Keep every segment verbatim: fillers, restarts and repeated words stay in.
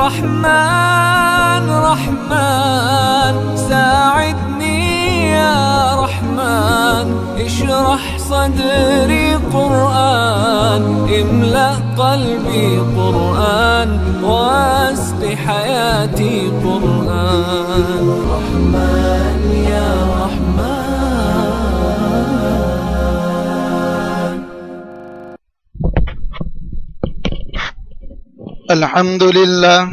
رحمن رحمن ساعدني يا رحمن اشرح صدري قرآن املأ قلبي قرآن واسق حياتي قرآن رحمن يا رحمن. الحمد لله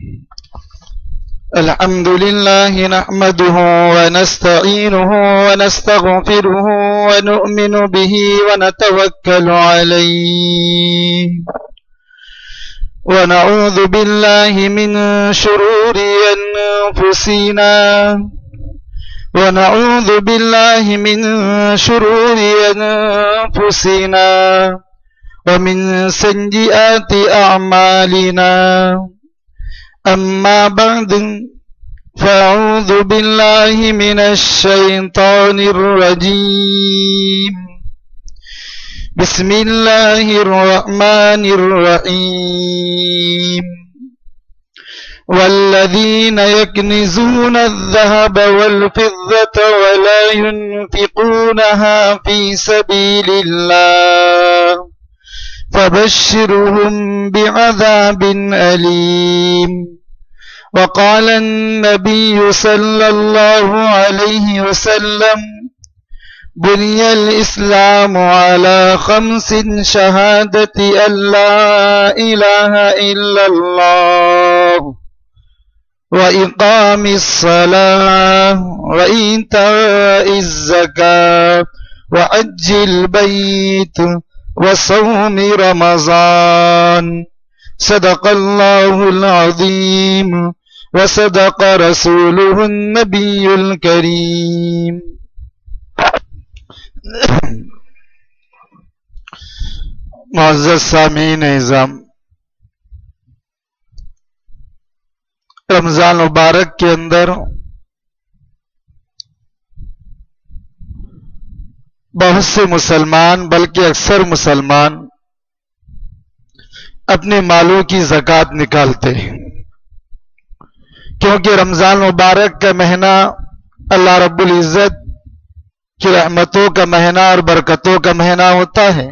الحمد لله نحمده ونستعينه ونستغفره ونؤمن به ونتوكل عليه ونعوذ بالله من شرور أنفسنا ونعوذ بالله من شرور أنفسنا ومن سيئات أعمالنا. أما بعد فأعوذ بالله من الشيطان الرجيم. بسم الله الرحمن الرحيم. والذين يكنزون الذهب والفضة ولا ينفقونها في سبيل الله فبشرهم بعذاب أليم. وقال النبي صلى الله عليه وسلم بني الإسلام على خمس شهادة أن لا إله إلا الله وإقام الصلاة وإيتاء الزكاة وحج البيت وصوم رمضان. صدق الله العظيم وصدق رسوله النبي الكريم. معزز سامعین اعظام، رمضان مبارک کے اندر بہت سے مسلمان بلکہ اکثر مسلمان اپنے مالوں کی زکوٰۃ نکالتے ہیں، کیونکہ رمضان مبارک کا مہینہ اللہ رب العزت کی رحمتوں کا مہینہ اور برکتوں کا مہینہ ہوتا ہے،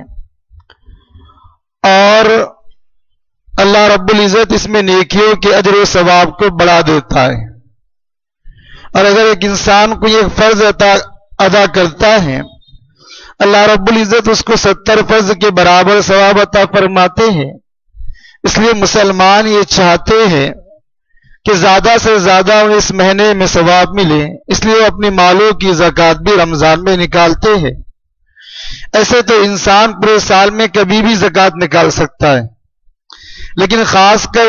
اور اللہ رب العزت اس میں نیکیوں کے اجر و ثواب کو بڑھا دیتا ہے. اور اگر ایک انسان کو یہ فرض ادا کرتا ہے، اللہ رب العزت اس کو ستر فرض کے برابر ثواب عطا فرماتے ہیں. اس لیے مسلمان یہ چاہتے ہیں کہ زیادہ سے زیادہ اس مہینے میں ثواب ملے، اس لیے وہ اپنے مالوں کی زکوٰۃ بھی رمضان میں نکالتے ہیں. ایسے تو انسان پورے سال میں کبھی بھی زکوٰۃ نکال سکتا ہے، لیکن خاص کر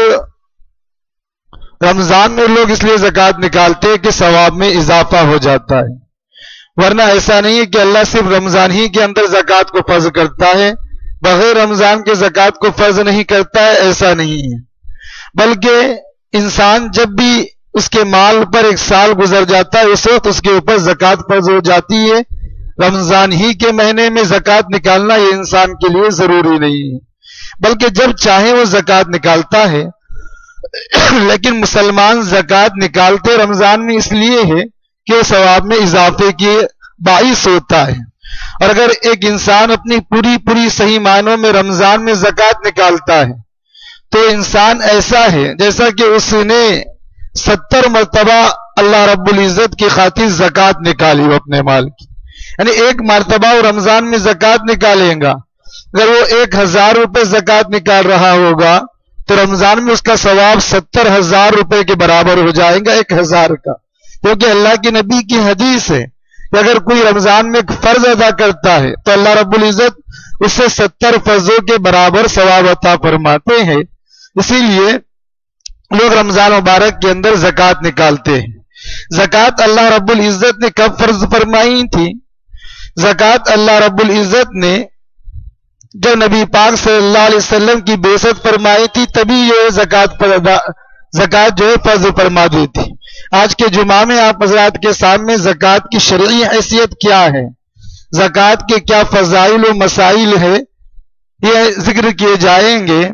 رمضان میں لوگ اس لیے زکوٰۃ نکالتے ہیں کہ ثواب میں اضافہ ہو جاتا ہے. ورنہ ایسا نہیں ہے کہ اللہ صرف رمضان ہی کے اندر زکوٰۃ کو فرض کرتا ہے، بغیر رمضان کے زکوٰۃ کو فرض نہیں کرتا ہے، ایسا نہیں ہے. بلکہ انسان جب بھی اس کے مال پر ایک سال گزر جاتا ہے، اس وقت اس کے اوپر زکوٰۃ فرض ہو جاتی ہے. رمضان ہی کے مہینے میں زکوٰۃ نکالنا یہ انسان کے لیے ضروری نہیں ہے، بلکہ جب چاہے وہ زکوٰۃ نکالتا ہے. لیکن مسلمان زکوٰۃ نکالتے رمضان میں اس لیے ہے کہ ثواب میں اضافے کے باعث ہوتا ہے. اور اگر ایک انسان اپنی پوری پوری صحیح معنوں میں رمضان میں زکوٰۃ نکالتا ہے تو انسان ایسا ہے جیسا کہ اس نے ستر مرتبہ اللہ رب العزت کی خاطر زکوٰۃ نکالی ہو اپنے مال کی. یعنی ایک مرتبہ وہ رمضان میں زکوٰۃ نکالیں گا، اگر وہ ایک ہزار روپے زکوٰۃ نکال رہا ہوگا تو رمضان میں اس کا ثواب ستر ہزار روپے کے برابر ہو جائے گا ایک ہزار کا. کیونکہ اللہ کے نبی کی حدیث ہے کہ اگر کوئی رمضان میں فرض ادا کرتا ہے تو اللہ رب العزت اس سے ستر فرضوں کے برابر ثواب عطا فرماتے ہیں. اسی لیے لوگ رمضان مبارک کے اندر زکوٰۃ نکالتے ہیں. زکوٰۃ اللہ رب العزت نے کب فرض فرمائی تھی؟ زکوٰۃ اللہ رب العزت نے جو نبی پاک صلی اللہ علیہ وسلم کی بعثت فرمائی تھی تبھی یہ زکوٰۃ پر ادا زکوٰۃ جو ہے فرض فرما دی تھی. آج کے جمعہ میں آپ حضرات کے سامنے زکوٰۃ کی شرعی حیثیت کیا ہے، زکوٰۃ کے کیا فضائل و مسائل ہے، یہ ذکر کیے جائیں گے.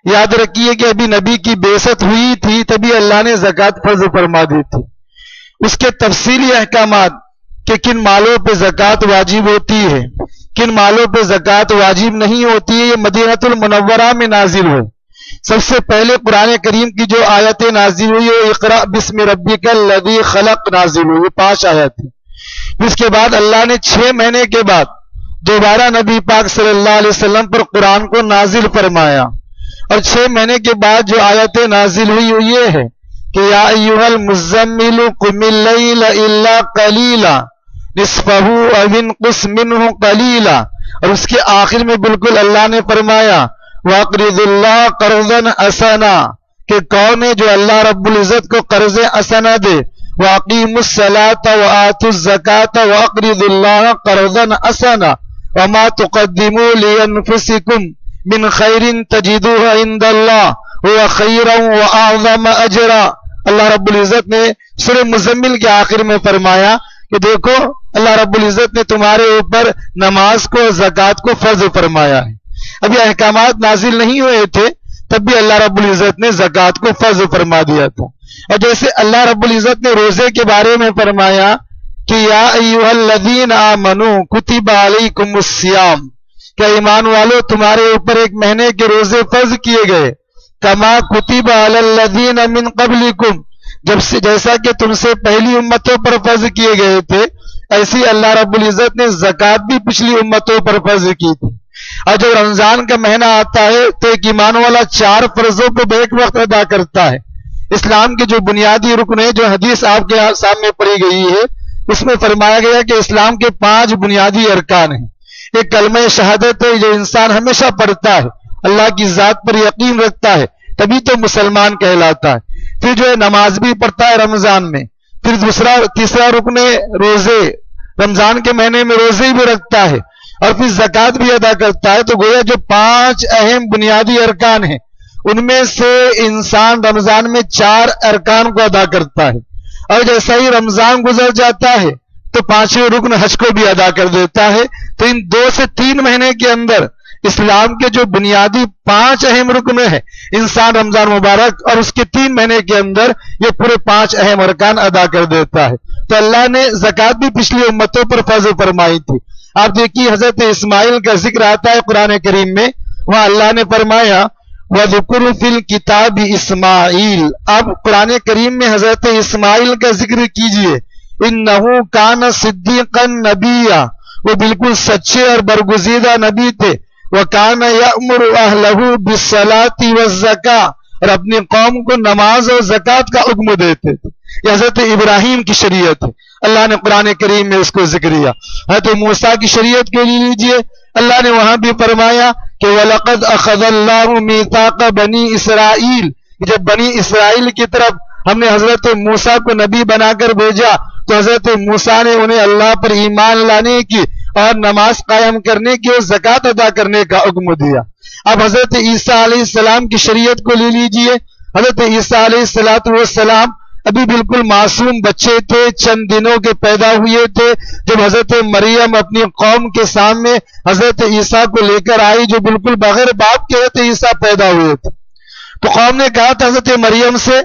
یاد رکھیے کہ ابھی نبی کی بعثت ہوئی تھی تبھی اللہ نے زکوٰۃ فرض فرما دی تھی. اس کے تفصیلی احکامات کہ کن مالوں پہ زکوٰۃ واجب ہوتی ہے، کن مالوں پہ زکوٰۃ واجب نہیں ہوتی ہے، یہ مدینہ المنورہ میں نازل ہوئی. سب سے پہلے قرآن کریم کی جو آیتیں نازل ہوئی وہ اقرأ بسم ربک الذی خلق نازل ہوئی، پانچ آیت تھی. اس کے بعد اللہ نے چھ مہینے کے بعد دوبارہ نبی پاک صلی اللہ علیہ وسلم پر قرآن کو نازل فرمایا، اور چھ مہینے کے بعد جو آیتیں نازل ہوئی وہ یہ ہے کہ یا ایھا المزمل قم اللیل الا قلیلا نصفہ او انقص منہ قلیلا. اور اس کے آخر میں بالکل اللہ نے فرمایا وَأَقْرِضُ اللَّهَ قَرْضًا حَسَنًا، کہ کون ہے جو اللہ رب العزت کو قرض حسنہ دے. وَأَقِيمُوا الصَّلَاةَ وَآتُوا الزَّكَاةَ وَأَقْرِضُوا اللَّهَ قَرْضًا حَسَنًا وَمَا تُقَدِّمُوا لِأَنفُسِكُم مِّنْ خَيْرٍ تَجِدُوهُ عِندَ اللَّهِ هُوَ خَيْرًا وَأَعْظَمَ أَجْرًا. اللہ رب العزت نے سورہ مزمل کے آخر میں فرمایا کہ دیکھو اللہ رب العزت نے تمہارے اوپر نماز کو زکوٰۃ کو فرض فرمایا ہے. ابھی احکامات نازل نہیں ہوئے تھے تب بھی اللہ رب العزت نے زکوٰۃ کو فرض فرما دیا تھا. اور جیسے اللہ رب العزت نے روزے کے بارے میں فرمایا کہ یا ایھا الذین آمنوا کتب علیکم الصیام، کہ ایمان والو تمہارے اوپر ایک مہینے کے روزے فرض کیے گئے. کما کتب علی الذین من قبلکم، جب سے جیسا کہ تم سے پہلی امتوں پر فرض کیے گئے تھے ایسی اللہ رب العزت نے زکوٰۃ بھی پچھلی امتوں پر فرض کی تھی. اور جب رمضان کا مہینہ آتا ہے تو ایک ایمان والا چار فرضوں کو بیک وقت ادا کرتا ہے. اسلام کے جو بنیادی رکن ہے جو حدیث آپ کے سامنے پڑھی گئی ہے اس میں فرمایا گیا کہ اسلام کے پانچ بنیادی ارکان ہیں. ایک کلمہ شہادت ہے جو انسان ہمیشہ پڑھتا ہے، اللہ کی ذات پر یقین رکھتا ہے تبھی تو مسلمان کہلاتا ہے. پھر جو ہے نماز بھی پڑھتا ہے رمضان میں. پھر دوسرا تیسرا رکن ہے روزے، رمضان کے مہینے میں روزے بھی رکھتا ہے، اور پھر زکوٰۃ بھی ادا کرتا ہے. تو گویا جو پانچ اہم بنیادی ارکان ہیں ان میں سے انسان رمضان میں چار ارکان کو ادا کرتا ہے، اور جیسا ہی رمضان گزر جاتا ہے تو پانچویں رکن حج کو بھی ادا کر دیتا ہے. تو ان دو سے تین مہینے کے اندر اسلام کے جو بنیادی پانچ اہم رکن ہیں انسان رمضان مبارک اور اس کے تین مہینے کے اندر یہ پورے پانچ اہم ارکان ادا کر دیتا ہے. تو اللہ نے زکوٰۃ بھی پچھلی امتوں پر فرض فرمائی تھی. آپ دیکھیے حضرت اسماعیل کا ذکر آتا ہے قرآن کریم میں، وہاں اللہ نے فرمایا وَذُكُرُ فِي الْكِتَابِ اسماعیل. آپ قرآن کریم میں حضرت اسماعیل کا ذکر کیجئے. اِنَّهُ كَانَ صِدِّيقًا نَبِيًّا، وہ بالکل سچے اور برگزیدہ نبی تھے. وَكَانَ يَأْمُرُ أَهْلَهُ بِالصَّلَاةِ وَالزَّكَاةِ، اور اپنی قوم کو نماز اور زکوٰۃ کا حکم دیتے تھے. یہ حضرت ابراہیم کی شریعت ہے، اللہ نے قرآن کریم میں اس کو ذکر کیا. حضرت موسیٰ کی شریعت کے لیے لیجئے، اللہ نے وہاں بھی فرمایا کہ وَلَقَدْ أَخَذَ اللَّهُ مِيثَاقَ بَنِي إِسْرَائِيل، جب بنی اسرائیل کی طرف ہم نے حضرت موسیٰ کو نبی بنا کر بھیجا تو حضرت موسیٰ نے انہیں اللہ پر ایمان لانے کی اور نماز قائم کرنے کی اور زکوٰۃ ادا کرنے کا حکم دیا. اب حضرت عیسیٰ علیہ السلام کی شریعت کو لے لیجئے. حضرت عیسیٰ علیہ السلام ابھی بالکل معصوم بچے تھے، چند دنوں کے پیدا ہوئے تھے جب حضرت مریم اپنی قوم کے سامنے حضرت عیسیٰ کو لے کر آئی جو بالکل بغیر باپ کے حضرت عیسیٰ پیدا ہوئے تھے. تو قوم نے کہا تھا حضرت مریم سے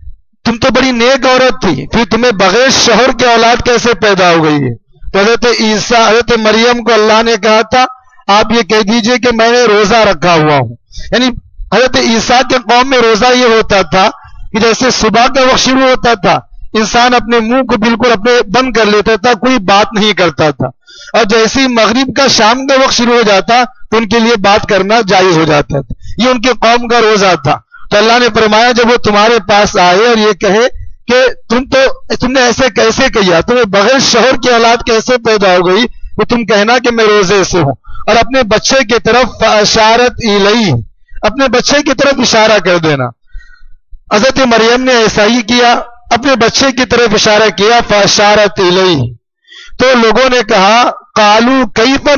تم تو بڑی نیک عورت تھی، پھر تمہیں بغیر شوہر کے اولاد کیسے پیدا ہو گئی ہے؟ تو حضرت عیسیٰ حضرت مریم کو اللہ نے کہا تھا آپ یہ کہہ دیجئے کہ میں نے روزہ رکھا ہوا ہوں. یعنی حضرت عیسیٰ کے قوم میں روزہ یہ ہوتا تھا کہ جیسے صبح کا وقت شروع ہوتا تھا انسان اپنے منہ کو بالکل اپنے بند کر لیتا تھا، کوئی بات نہیں کرتا تھا، اور جیسے ہی مغرب کا شام کا وقت شروع ہو جاتا تو ان کے لیے بات کرنا جائز ہو جاتا تھا. یہ ان کے قوم کا روزہ تھا. تو اللہ نے فرمایا جب وہ تمہارے پاس آئے اور یہ کہے کہ تم تو تم نے ایسے کیسے کیا، تمہیں بغیر شوہر کی اولاد کیسے پیدا ہو گئی، تو تم کہنا کہ میں روزے سے ہوں، اور اپنے بچے کی طرف اشارت الیہ، اپنے بچے کی طرف اشارہ کر دینا. حضرت مریم نے ایسا ہی کیا، اپنے بچے کی طرف اشارہ کیا فاشارت الیہ. تو لوگوں نے کہا قالو کیف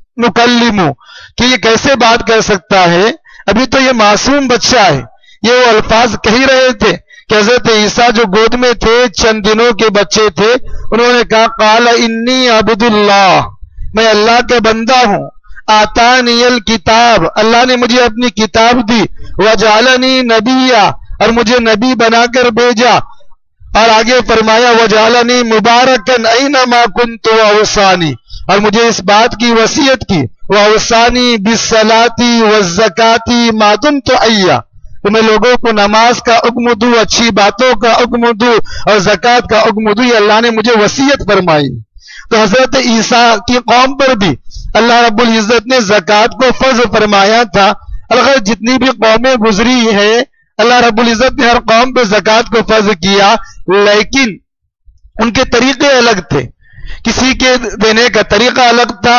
نکلم، کہ یہ کیسے بات کر سکتا ہے، ابھی تو یہ معصوم بچہ ہے. یہ وہ الفاظ کہی رہے تھے کہ حضرت عیسیٰ جو گود میں تھے چند دنوں کے بچے تھے، انہوں نے کہا قال انی عبد اللہ، میں اللہ کا بندہ ہوں. آتانی الکتاب، اللہ نے مجھے اپنی کتاب دی. वजालनी नबिया, और मुझे नबी बनाकर भेजा। और आगे फरमाया वजालनी मुबारकन ऐनमा कुन्तु वअवसानी, और मुझे इस बात की वसीयत की वअवसानी बिस्सलाती वज़्ज़काती मा दुम्तु हय्या, तो मैं लोगों को नमाज का हुक्म दूं, अच्छी बातों का हुक्म दूं और ज़कात का हुक्म दूं। ये अल्लाह ने मुझे वसीयत फरमाई। तो हजरत ईसा की कौम पर भी अल्लाह रब्बुल इज्जत ने ज़कात को फर्ज फरमाया था। अलग जितनी भी कौमें गुजरी हैं अल्लाह रब्बुल इज्जत ने हर कौम पे ज़कात को फर्ज किया, लेकिन उनके तरीके अलग थे, किसी के देने का तरीका अलग था।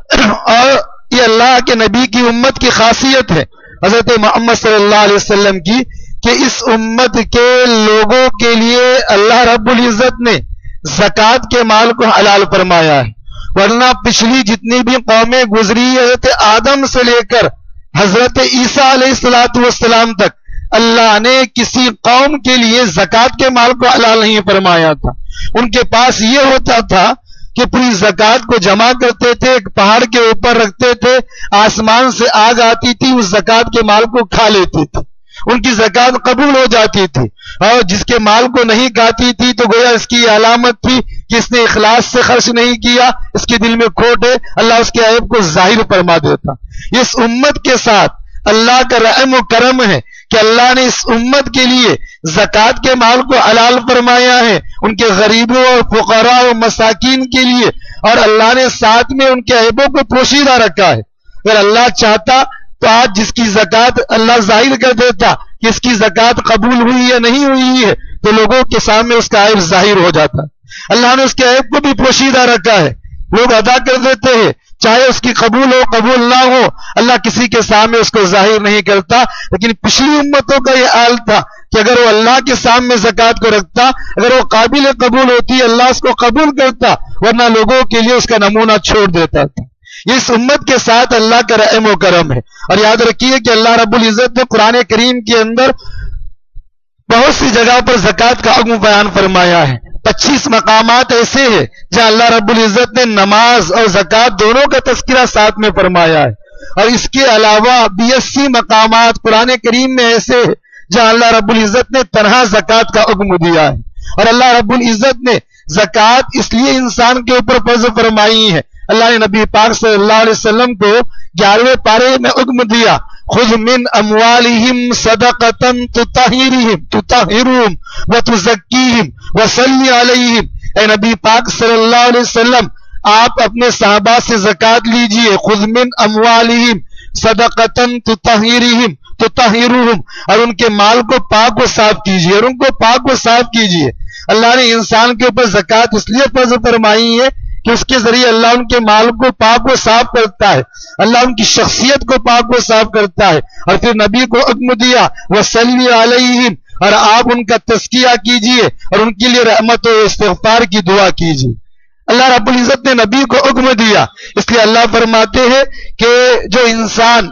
और ये अल्लाह के नबी की उम्मत की खासियत है हजरत मोहम्मद सल्लल्लाहु अलैहि वसल्लम की कि इस उम्मत के लोगों के लिए अल्लाह रब्बुल इज्जत ने ज़कात के माल को हलाल फरमाया है। वरना पिछली जितनी भी कौमें गुजरी हजरत आदम से लेकर हजरत ईसा अलैहिस्सलातु वस्सलाम तक अल्लाह ने किसी कौम के लिए ज़कात के माल को हलाल नहीं फरमाया था। उनके पास ये होता था कि पूरी ज़कात को जमा करते थे, एक पहाड़ के ऊपर रखते थे, आसमान से आग आती थी, उस ज़कात के माल को खा लेते थे, उनकी ज़कात कबूल हो जाती थी। और जिसके माल को नहीं खाती थी तो गोया इसकी अलामत थी कि इसने इखलास से खर्च नहीं किया, इसके दिल में खोट है, अल्लाह उसके ऐब को जाहिर फरमा देता। इस उम्मत के साथ अल्लाह का रहम और करम है कि अल्लाह ने इस उम्मत के लिए ज़कात के माल को हलाल फरमाया है, उनके गरीबों और फुकरा और मसाकीन के लिए, और अल्लाह ने साथ में उनके ऐबों को पोशीदा रखा है। अगर अल्लाह चाहता तो आज जिसकी ज़कात अल्लाह जाहिर कर देता कि इसकी ज़कात कबूल हुई या नहीं हुई है, तो लोगों के सामने उसका ऐब जाहिर हो जाता। अल्लाह ने उसके ऐब को भी पोशीदा रखा है, लोग अदा कर देते हैं, चाहे उसकी कबूल हो कबूल ना हो, अल्लाह किसी के सामने उसको जाहिर नहीं करता। लेकिन पिछली उम्मतों का यह हाल था कि अगर वो अल्लाह के सामने ज़कात को रखता, अगर वो काबिल कबूल होती, अल्लाह उसको कबूल करता, वरना लोगों के लिए उसका नमूना छोड़ देता था। इस उम्मत के साथ अल्लाह का रहम और करम है। और याद रखिए कि अल्लाह रब्बुल इज्जत ने कुरान करीम के अंदर बहुत सी जगह पर ज़कात का हुक्म बयान फरमाया है। पच्चीस मकामात ऐसे हैं जहां अल्लाह रब्बुल इज्जत ने नमाज और ज़कात दोनों का तज़किरा साथ में फरमाया है। और इसके अलावा बियासी मकामात कुरान करीम में ऐसे हैं जहां अल्लाह रब्बुल इज्जत ने तन्हा ज़कात का हुक्म दिया है। और अल्लाह रब्बुल इज्जत ने ज़कात इसलिए इंसान के ऊपर फर्ज फरमाई है, अल्लाह ने नबी पाक सल्लल्लाहु अलैहि वसल्लम को ग्यारहवें पारे में हुक्म दिया, खुद मिन अमवालिहिम सदक़तन तुताहिरिहिम तुताहिरुहुम व तुज़क्कीहिम व सल्ली अलैहिम। ए नबी पाक सल्लल्लाहु अलैहि वसल्लम आप अपने सहाबा से ज़कात लीजिए, खुद मिन अमवालिहिम सदक़तन तुताहिरिहिम तुताहिरुहुम, और उनके माल को पाक व साफ कीजिए और उनको पाक व साफ कीजिए। अल्लाह ने इंसान के ऊपर ज़कात इसलिए फर्ज फरमाई है कि उसके जरिए अल्लाह उनके माल को पाक व साफ करता है, अल्लाह उनकी शख्सियत को पाक व साफ करता है। और फिर नबी को हुक्म दिया वसल्ली अलैहिम, और आप उनका तज़किया कीजिए और उनके लिए रहमत और इस्तिग़फ़ार की दुआ कीजिए। अल्लाह रब्बुल इज़्ज़त ने नबी को हुक्म दिया, इसलिए अल्लाह फरमाते हैं कि जो इंसान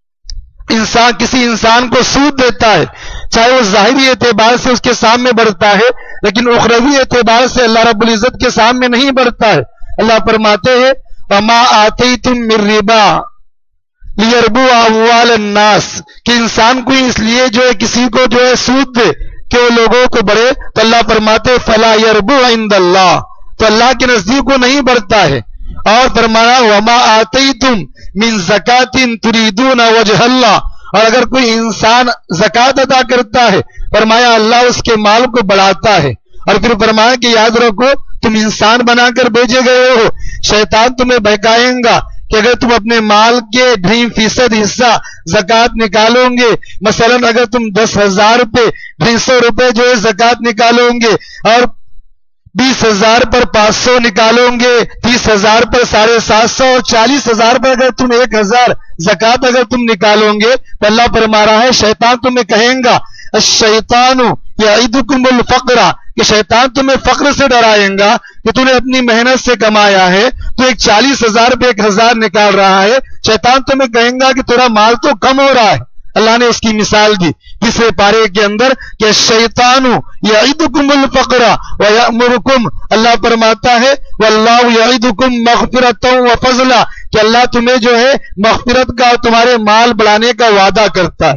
इंसान किसी इंसान को सूद देता है, चाहे वो ज़ाहिरी एतबार से उसके सामने बढ़ता है, लेकिन उखरवी एतबार से अल्लाह रब्बुल इज़्ज़त के सामने नहीं बढ़ता है। अल्लाह फरमाते हैं वमा आतैतुम मिर रिबा लियरबु अमवाल अन्नास, कि इंसान को इसलिए जो है किसी को जो है सूद दे कि वो लोगों को बढ़े, तो अल्लाह फरमाते फला यरबु इंदल्लाह, तो अल्लाह के नजदीक को नहीं बढ़ता है। और फरमाया वमा आतैतुम मिन ज़कातिन तुरीदून वजहल्लाह, और अगर कोई इंसान ज़कात अदा करता है फरमाया अल्लाह उसके माल को बढ़ाता है। और फिर फरमाया कि याद रखो तुम इंसान बनाकर भेजे गए हो, शैतान तुम्हें बहकाएगा कि अगर तुम अपने माल के ढाई फीसद हिस्सा ज़कात निकालोगे, मसलन अगर तुम दस हजार रुपये ढाई सौ रुपये जो है ज़कात निकालोगे, और बीस हजार पर पांच सौ निकालोगे, तीस हजार पर साढ़े सात सौ और चालीस हजार पर अगर तुम एक हजार ज़कात अगर तुम निकालोगे, तो अल्लाह फरमा रहा है शैतान तुम्हें कहेगा अश-शैतानु यईदुकुमुल फ़क़्रा, कि शैतान तुम्हें फक्र से डराएगा कि तूने अपनी मेहनत से कमाया है, तो एक चालीस हजार पे एक हजार निकाल रहा है, शैतान तुम्हें कहेगा कि तेरा माल तो कम हो रहा है। अल्लाह ने उसकी मिसाल दी तीसरे पारे के अंदर कि शैतानु यईदुकुमुल फ़क़्रा व यअमुरुकुम, अल्लाह फरमाता है वल्लाहु यईदुकुम मग़फ़िरतन व फ़ज़ला, कि अल्लाह तुम्हें जो है मग़फ़िरत का और तुम्हारे माल बढ़ाने का वादा करता है।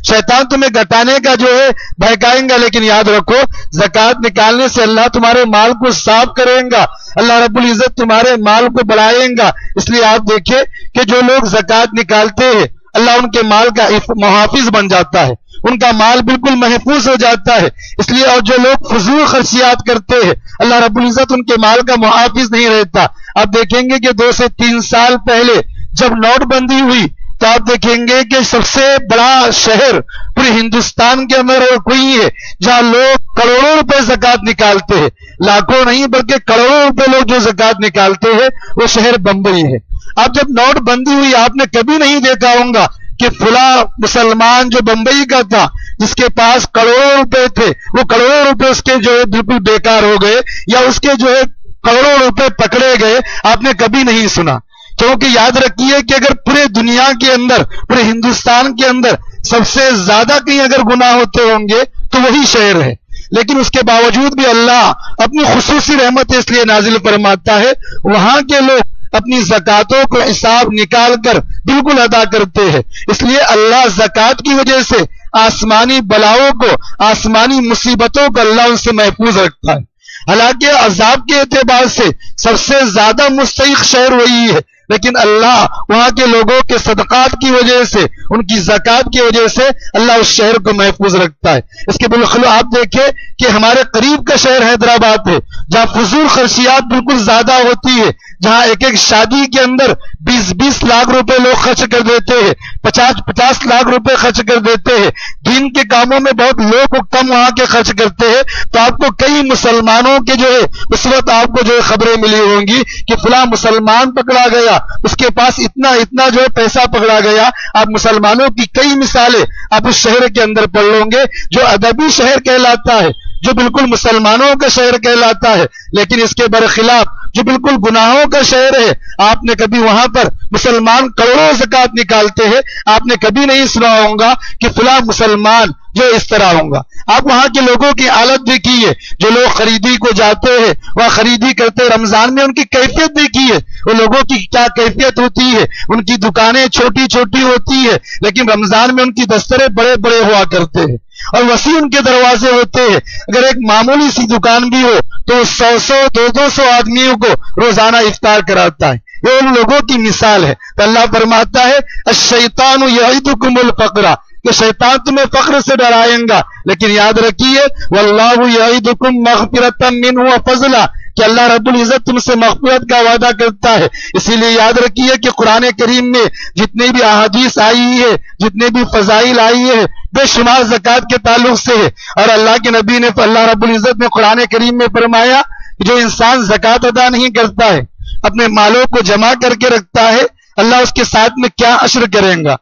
شیطان تمہیں گھٹانے کا جو ہے بہکائیں گا، لیکن یاد رکھو زکات نکالنے سے اللہ تمہارے مال کو صاف کرے گا، اللہ رب العزت تمہارے مال کو بڑھائیں گا۔ اس لیے آپ دیکھیں کہ جو لوگ زکات نکالتے ہیں اللہ ان کے مال کا محافظ بن جاتا ہے، ان کا مال بالکل محفوظ ہو جاتا ہے۔ اس لیے اور جو لوگ فضول خرچیات کرتے ہیں اللہ رب العزت ان کے مال کا محافظ نہیں رہتا۔ آپ دیکھیں گے کہ دو سے تین سال پہلے جب نوٹ بندی ہوئی تو آپ دیکھیں گے کہ سب سے بڑا شہر پورے ہندوستان کے اندر اور کوئی ہے جہاں لوگ کروڑوں روپے زکات نکالتے ہیں، لاکھوں نہیں بلکہ کروڑوں روپے لوگ جو زکات نکالتے ہیں وہ شہر بمبئی ہے۔ اب جب نوٹ بندی ہوئی آپ نے کبھی نہیں دیکھا ہوگا کہ فلاں مسلمان جو بمبئی کا تھا جس کے پاس کروڑوں روپے تھے وہ کروڑوں روپے اس کے جو ہے بالکل بیکار ہو گئے یا اس کے جو ہے کروڑوں روپے پکڑے گئے، آپ نے کبھی نہیں سنا۔ کیونکہ یاد رکھیے کہ اگر پورے دنیا کے اندر پورے ہندوستان کے اندر سب سے زیادہ کہیں اگر گناہ ہوتے ہوں گے تو وہی شہر ہے، لیکن اس کے باوجود بھی اللہ اپنی خصوصی رحمت اس لیے نازل فرماتا ہے وہاں کے لوگ اپنی زکاتوں کو حساب نکال کر بالکل ادا کرتے ہیں۔ اس لیے اللہ زکات کی وجہ سے آسمانی بلاؤں کو، آسمانی مصیبتوں کو اللہ ان سے محفوظ رکھتا ہے۔ حالانکہ عذاب کے اعتبار سے سب سے زیادہ مستحق شہر وہی ہے، لیکن اللہ وہاں کے لوگوں کے صدقات کی وجہ سے، ان کی زکات کی وجہ سے اللہ اس شہر کو محفوظ رکھتا ہے۔ اس کے بالخلاف آپ دیکھیں کہ ہمارے قریب کا شہر حیدرآباد ہے جہاں فضول خرچیات بالکل زیادہ ہوتی ہے، جہاں ایک ایک شادی کے اندر بیس بیس لاکھ روپے لوگ خرچ کر دیتے ہیں، پچاس پچاس لاکھ روپے خرچ کر دیتے ہیں، دین کے کاموں میں بہت لوگ کم وہاں کے خرچ کرتے ہیں۔ تو آپ کو کئی مسلمانوں کے جو ہے اس وقت آپ کو جو ہے خبریں ملی ہوں گی کہ فلاں مسلمان پکڑا گیا، اس کے پاس اتنا اتنا جو ہے پیسہ پکڑا گیا۔ آپ مسلمانوں کی کئی مثالیں آپ اس شہر کے اندر پڑھ لیں گے جو ادبی شہر کہلاتا ہے، جو بالکل مسلمانوں کا شہر کہلاتا ہے، لیکن اس کے برخلاف جو بالکل گناہوں کا شہر ہے آپ نے کبھی وہاں پر مسلمان کروڑوں زکات نکالتے ہیں، آپ نے کبھی نہیں سنا ہوگا کہ فلاں مسلمان جو اس طرح ہوں گا۔ آپ وہاں کے لوگوں کی حالت دیکھیے، جو لوگ خریدی کو جاتے ہیں وہ خریدی کرتے، رمضان میں ان کی کیفیت دیکھیے، وہ لوگوں کی کیا کیفیت ہوتی ہے۔ ان کی دکانیں چھوٹی چھوٹی ہوتی ہے لیکن رمضان میں ان کی دستریں بڑے بڑے ہوا کرتے ہیں اور وسیع ان کے دروازے ہوتے ہیں۔ اگر ایک معمولی سی دکان بھی ہو تو سو سو دو دو سو آدمیوں کو روزانہ افطار کراتا ہے۔ یہ ان لوگوں کی مثال ہے۔ تو اللہ فرماتا ہے الشیطان یعدکم الفقر، کہ شیطان تمہیں فقر سے ڈرائیں گا، لیکن یاد رکھیے واللہ یعدکم مغفرۃ منہ وفضلا، کہ اللہ رب العزت تم سے مغفرت کا وعدہ کرتا ہے۔ اسی لیے یاد رکھیے کہ قرآن کریم میں جتنی بھی احادیث آئی ہے، جتنے بھی فضائل آئی ہے، بے شمار زکات کے تعلق سے ہے۔ اور اللہ کے نبی نے اللہ رب العزت نے قرآن کریم میں فرمایا کہ جو انسان زکات ادا نہیں کرتا ہے، اپنے مالوں کو جمع کر کے رکھتا ہے، اللہ اس کے ساتھ میں کیا عشر کریں گا۔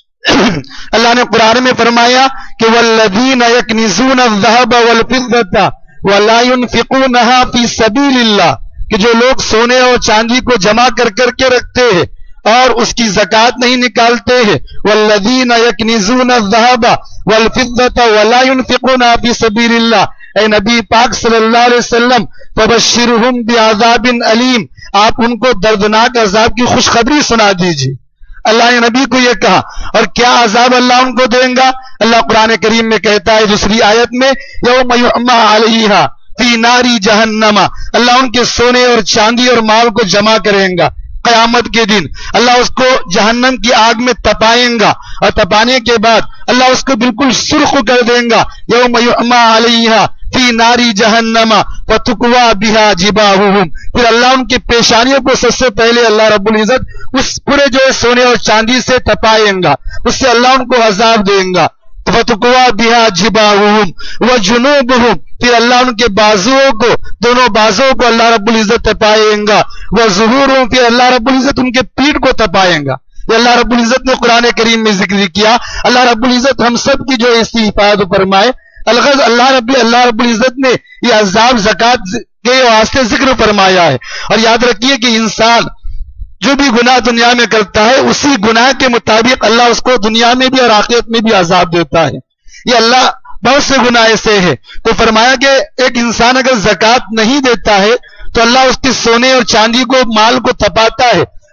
اللہ نے قرآن میں فرمایا کہ والذین یکنزون الذهب والفضة ولا ينفقونها في سبيل اللہ، کہ جو لوگ سونے اور چاندی کو جمع کر کر کے رکھتے ہیں اور اس کی زکات نہیں نکالتے ہیں، والذین یکنزون الذهب والفضة ولا ينفقونها في سبيل اللہ، اے نبی پاک صلی اللہ علیہ وسلم فبشرہم بعذاب علیم، آپ ان کو دردناک عذاب کی خوشخبری سنا دیجیے۔ اللہ نے نبی کو یہ کہا، اور کیا عذاب اللہ ان کو دیں گا؟ اللہ قرآن کریم میں کہتا ہے دوسری آیت میں یوم یعمی علیہا فی ناری جہنم، اللہ ان کے سونے اور چاندی اور مال کو جمع کریں گا قیامت کے دن، اللہ اس کو جہنم کی آگ میں تپائیں گا، اور تپانے کے بعد اللہ اس کو بالکل سرخ کر دیں گا۔ یوم یعمی علیہا فی ناری جہنم فتکوی بہا جباہہم، پھر اللہ ان کی پیشانیوں کو سب سے پہلے اللہ رب العزت اس پورے جو ہے سونے اور چاندی سے تپائیں گا، اس سے اللہ ان کو عذاب دیں گا۔ فتکوی بہا جباہہم وجنوبہم، پھر اللہ ان کے بازوؤں کو، دونوں بازوؤں کو اللہ رب العزت تپائیں گا، وظہورہم، پھر اللہ رب العزت ان کے پیٹھ کو تپائیں گا۔ یہ اللہ رب العزت نے قرآن کریم میں ذکر کیا۔ اللہ رب العزت ہم سب کی جو ہے اس کی حفاظت فرمائے۔ الغرض اللہ رب اللہ رب العزت نے یہ عذاب زکات کے واسطے ذکر فرمایا ہے۔ اور یاد رکھیے کہ انسان جو بھی گناہ دنیا میں کرتا ہے اسی گناہ کے مطابق اللہ اس کو دنیا میں بھی اور آخرت میں بھی عذاب دیتا ہے۔ یہ اللہ بہت سے گناہ ایسے ہیں، تو فرمایا کہ ایک انسان اگر زکات نہیں دیتا ہے تو اللہ اس کے سونے اور چاندی کو، مال کو تپاتا ہے،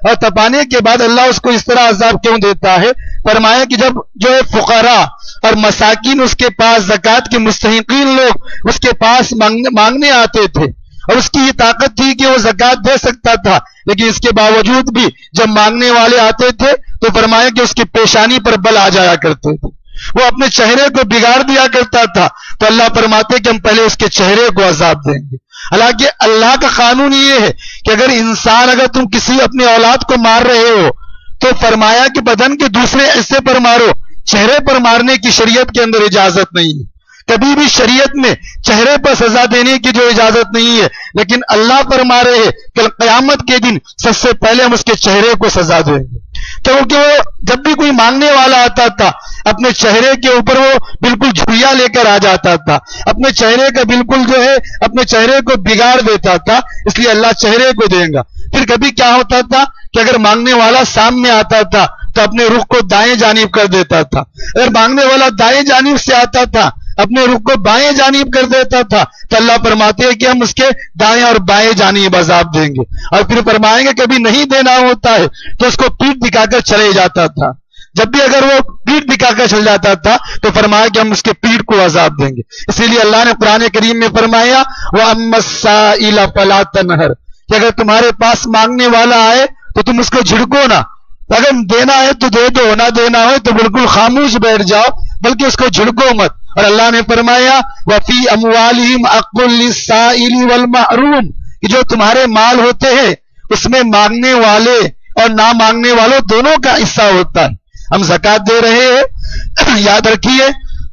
اور تپانے کے بعد اللہ اس کو اس طرح عذاب کیوں دیتا ہے؟ فرمایا کہ جب جو ہے فقراء اور مساکین اس کے پاس، زکوٰۃ کے مستحقین لوگ اس کے پاس مانگنے آتے تھے، اور اس کی یہ طاقت تھی کہ وہ زکوٰۃ دے سکتا تھا، لیکن اس کے باوجود بھی جب مانگنے والے آتے تھے تو فرمایا کہ اس کی پیشانی پر بل آ جایا کرتے تھے، وہ اپنے چہرے کو بگاڑ دیا کرتا تھا، تو اللہ فرماتے کہ ہم پہلے اس کے چہرے کو عذاب دیں گے۔ حالانکہ اللہ کا قانون یہ ہے کہ اگر انسان، اگر تم کسی اپنے اولاد کو مار رہے ہو تو فرمایا کہ بدن کے دوسرے حصے پر مارو، چہرے پر مارنے کی شریعت کے اندر اجازت نہیں ہے، کبھی بھی شریعت میں چہرے پر سزا دینے کی جو اجازت نہیں ہے، لیکن اللہ فرما رہے ہیں کہ قیامت کے دن سب سے پہلے ہم اس کے چہرے کو سزا دیں گے، کیونکہ وہ جب بھی کوئی مانگنے والا آتا تھا اپنے چہرے کے اوپر وہ بالکل جھریا لے کر آ جاتا تھا، اپنے چہرے کا بالکل جو ہے اپنے چہرے کو بگاڑ دیتا تھا، اس لیے اللہ چہرے کو دیں گا۔ پھر کبھی کیا ہوتا تھا کہ اگر مانگنے والا سامنے آتا تھا تو اپنے رخ کو دائیں جانب کر دیتا تھا، اگر مانگنے والا دائیں جانب سے آتا تھا اپنے رخ کو بائیں جانب کر دیتا تھا، تو اللہ فرماتے ہیں کہ ہم اس کے دائیں اور بائیں جانب عذاب دیں گے، اور پھر فرمائیں گے کبھی نہیں دینا ہوتا ہے تو اس کو پیٹھ دکھا کر چلے جاتا تھا، جب بھی اگر وہ پیٹھ دکھا کر چل جاتا تھا تو فرمایا کہ ہم اس کے پیٹھ کو عذاب دیں گے۔ اسی لیے اللہ نے قرآن کریم میں فرمایا وَأَمَّا السَّائِلَ فَلَا تَنْهَرْ، کہ اگر تمہارے پاس مانگنے والا آئے تو تم اس کو جھڑکو نہ، اگر دینا ہے تو دے دو، نہ دینا ہو تو بالکل خاموش بیٹھ جاؤ، بلکہ اس کو جھڑکو مت۔ اور اللہ نے فرمایا وَفِي أَمْوَالِهِمْ حَقٌّ لِلسَّائِلِ وَالْمَحْرُومِ، کہ جو تمہارے مال ہوتے ہیں اس میں مانگنے والے اور نہ مانگنے والوں دونوں کا حصہ ہوتا ہے۔ ہم زکوٰۃ دے رہے ہیں، یاد رکھیے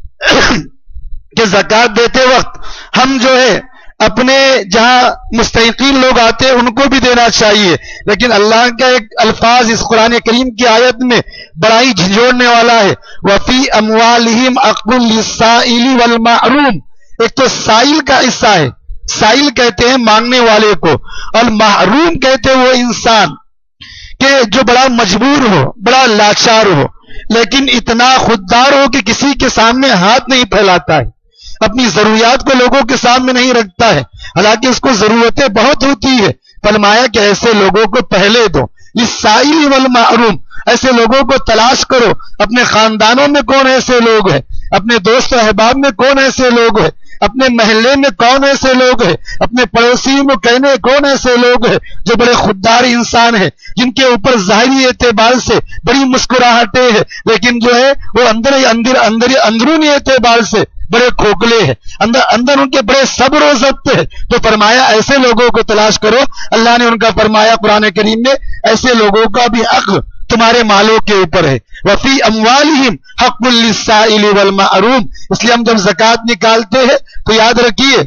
کہ زکوٰۃ دیتے وقت ہم جو ہے اپنے جہاں مستحقین لوگ آتے ہیں ان کو بھی دینا چاہیے، لیکن اللہ کا ایک الفاظ اس قرآن کریم کی آیت میں بڑا ہی جھنجھوڑنے والا ہے، وَفِي أَمْوَالِهِمْ حَقٌّ لِلسَّائِلِ وَالْمَحْرُومِ۔ ایک تو سائل کا حصہ ہے، سائل کہتے ہیں مانگنے والے کو، اور محروم کہتے ہیں وہ انسان کہ جو بڑا مجبور ہو، بڑا لاچار ہو، لیکن اتنا خوددار ہو کہ کسی کے سامنے ہاتھ نہیں پھیلاتا ہے، اپنی ضروریات کو لوگوں کے سامنے نہیں رکھتا ہے، حالانکہ اس کو ضرورتیں بہت ہوتی ہے۔ فرمایا کہ ایسے لوگوں کو پہلے دو، للسائل والمحروم، ایسے لوگوں کو تلاش کرو، اپنے خاندانوں میں کون ایسے لوگ ہیں، اپنے دوست و احباب میں کون ایسے لوگ ہیں، اپنے محلے میں کون ایسے لوگ ہیں، اپنے پڑوسی میں کہنے کون ایسے لوگ ہیں جو بڑے خوددار انسان ہیں، جن کے اوپر ظاہری اعتبار سے بڑی مسکراہٹیں ہیں، لیکن جو ہے وہ اندر اندر اندر اندرونی اعتبار سے بڑے کھوکھلے ہیں، اندر اندر ان کے بڑے صبر و ضبط ہے۔ تو فرمایا ایسے لوگوں کو تلاش کرو۔ اللہ نے ان کا فرمایا قرآن کریم میں ایسے لوگوں کا بھی حق تمہارے مالوں کے اوپر ہے، وفی اموالہم حق للسائل والمحروم۔ اس لیے ہم جب زکوٰۃ نکالتے ہیں تو یاد رکھیے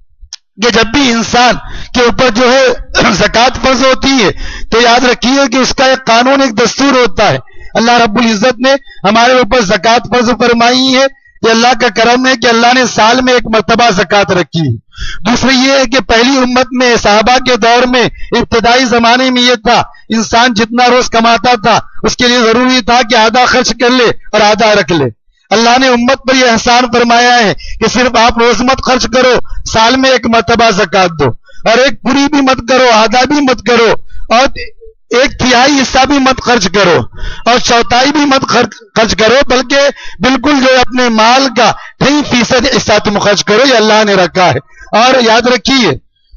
کہ جب بھی انسان کے اوپر جو ہے زکوٰۃ فرض ہوتی ہے تو یاد رکھیے کہ اس کا ایک قانون، ایک دستور ہوتا ہے۔ اللہ رب العزت نے ہمارے اوپر زکوٰۃ فرض فرمائی ہے، یہ اللہ کا کرم ہے کہ اللہ نے سال میں ایک مرتبہ زکوٰۃ رکھی ہے۔ دوسری یہ ہے کہ پہلی امت میں صحابہ کے دور میں ابتدائی زمانے میں یہ تھا، انسان جتنا روز کماتا تھا اس کے لیے ضروری تھا کہ آدھا خرچ کر لے اور آدھا رکھ لے۔ اللہ نے امت پر یہ احسان فرمایا ہے کہ صرف آپ روز مت خرچ کرو، سال میں ایک مرتبہ زکوٰۃ دو، اور ایک پوری بھی مت کرو، آدھا بھی مت کرو، اور ایک تہائی حصہ بھی مت خرچ کرو، اور چوتھائی بھی مت خرچ کرو، بلکہ بالکل جو اپنے مال کا ڈھائی فیصد حصہ تم خرچ کرو، یہ اللہ نے رکھا ہے۔ اور یاد رکھیے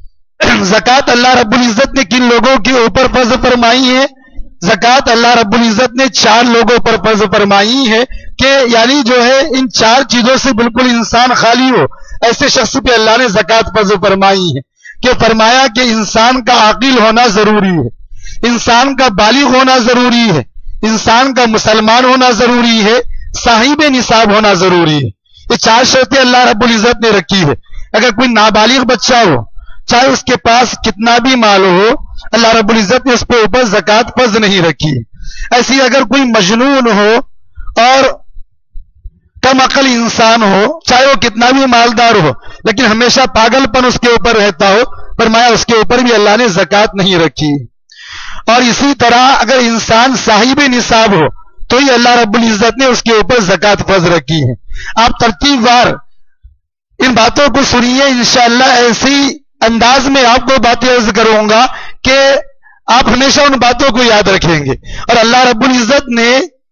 زکوٰۃ اللہ رب العزت نے کن لوگوں کے اوپر فرض فرمائی ہے؟ زکوٰۃ اللہ رب العزت نے چار لوگوں پر فرض فرمائی ہے، کہ یعنی جو ہے ان چار چیزوں سے بالکل انسان خالی ہو، ایسے شخص پہ اللہ نے زکوٰۃ فرض فرمائی ہے، کہ فرمایا کہ انسان کا عاقل ہونا ضروری ہے، انسان کا بالغ ہونا ضروری ہے، انسان کا مسلمان ہونا ضروری ہے، صاحب نصاب ہونا ضروری ہے۔ یہ چار شرطیں اللہ رب العزت نے رکھی ہے۔ اگر کوئی نابالغ بچہ ہو، چاہے اس کے پاس کتنا بھی مال ہو، اللہ رب العزت نے اس پہ اوپر زکوٰۃ فرض نہیں رکھی ہے۔ ایسی اگر کوئی مجنون ہو اور کم عقل انسان ہو، چاہے وہ کتنا بھی مالدار ہو، لیکن ہمیشہ پاگل پن اس کے اوپر رہتا ہو، فرمایا اس کے اوپر بھی اللہ نے زکوٰۃ نہیں رکھی۔ اور اسی طرح اگر انسان صاحب نصاب ہو تو ہی اللہ رب العزت نے اس کے اوپر زکوٰۃ فرض رکھی ہے۔ آپ ترتیب وار ان باتوں کو سنیے، انشاءاللہ ایسی انداز میں آپ کو باتیں عرض کروں گا کہ آپ ہمیشہ ان باتوں کو یاد رکھیں گے. اور اللہ رب العزت نے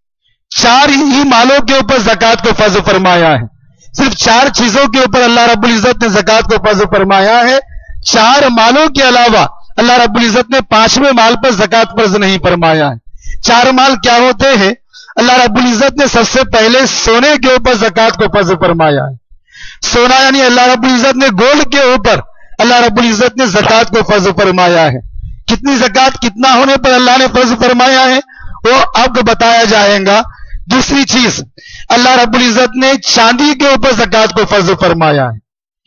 چار ہی مالوں کے اوپر زکوٰۃ کو فرض فرمایا ہے. صرف چار چیزوں کے اوپر اللہ رب العزت نے زکوٰۃ کو فرض فرمایا ہے. چار مالوں کے علاوہ اللہ رب العزت نے پانچویں مال پر زکوٰۃ فرض نہیں فرمایا ہے. چار مال کیا ہوتے ہیں؟ اللہ رب العزت نے سب سے پہلے سونے کے اوپر زکوٰۃ کو فرض فرمایا ہے. سونا یعنی اللہ رب العزت نے گولڈ کے اوپر اللہ رب العزت نے زکوٰۃ کو فرض فرمایا ہے. کتنی زکوٰۃ کتنا ہونے پر اللہ نے فرض فرمایا ہے وہ اب بتایا جائے گا. دوسری چیز اللہ رب العزت نے چاندی کے اوپر زکوٰۃ کو فرض فرمایا ہے.